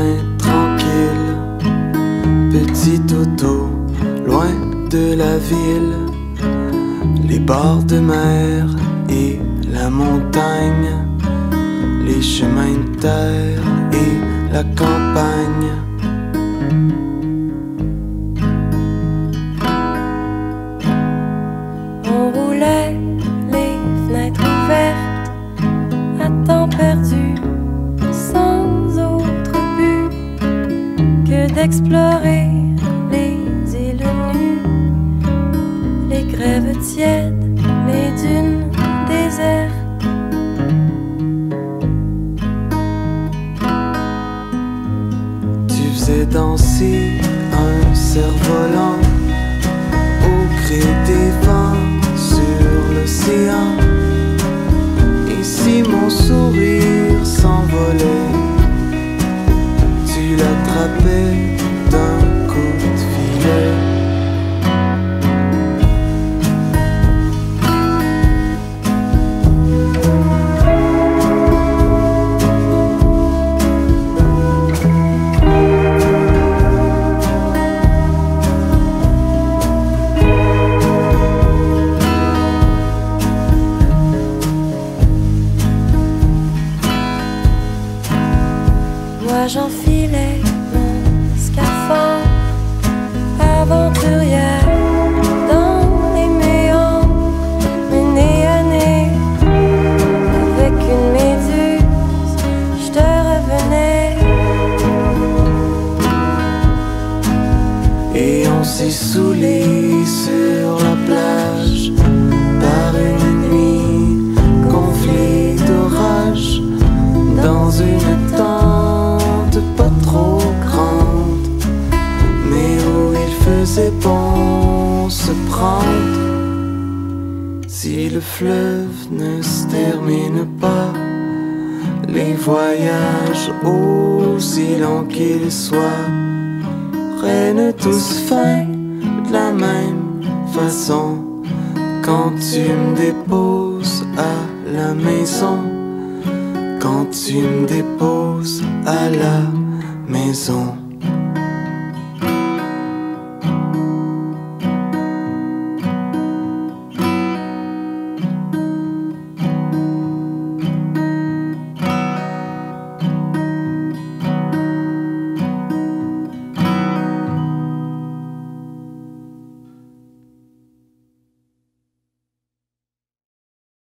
chemin tranquille, petit auto, loin de la ville, les bords de mer et la montagne, les chemins de terre et la campagne. On roulait les fenêtres ouvertes à temps perdu, sans autre but que d'explorer les îles nues, les grèves tièdes, les dunes désertes. Tu faisais danser un cerf-volant au gré des vents sur l'océan. Et si mon sourire s'envolait, tu l'attrapais d'un coup de filet. Moi j'enfilais mon scaphandre aventurière dans les méandres, menée à nez avec une méduse, je te revenais. Et on s'est saoulé sur la plage par une nuit gonflée d'orage, dans une tente pas trop grande, mais où il faisait bon se prendre. Si le fleuve ne se termine pas, les voyages aussi longs qu'ils soient prennent tous fin de la même façon. Quand tu me déposes à la maison, quand tu me déposes à la maison.